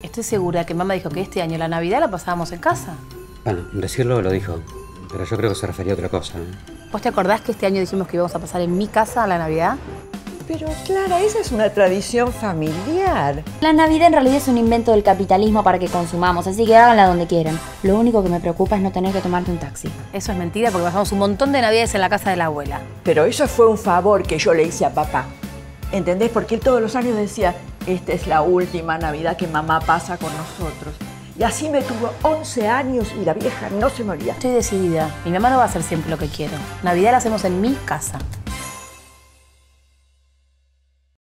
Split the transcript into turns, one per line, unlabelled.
Estoy segura que mamá dijo que este año la Navidad la pasábamos en casa.
Bueno, decirlo lo dijo, pero yo creo que se refería a otra cosa, ¿eh?
¿Vos te acordás que este año dijimos que íbamos a pasar en mi casa la Navidad?
Pero Clara, esa es una tradición familiar.
La Navidad en realidad es un invento del capitalismo para que consumamos, así que háganla donde quieran. Lo único que me preocupa es no tener que tomarte un taxi.
Eso es mentira porque pasamos un montón de Navidades en la casa de la abuela.
Pero eso fue un favor que yo le hice a papá. ¿Entendés? Porque él todos los años decía, esta es la última Navidad que mamá pasa con nosotros. Y así me tuvo 11 años y la vieja no se moría.
Estoy decidida. Mi mamá no va a hacer siempre lo que quiero. Navidad la hacemos en mi casa.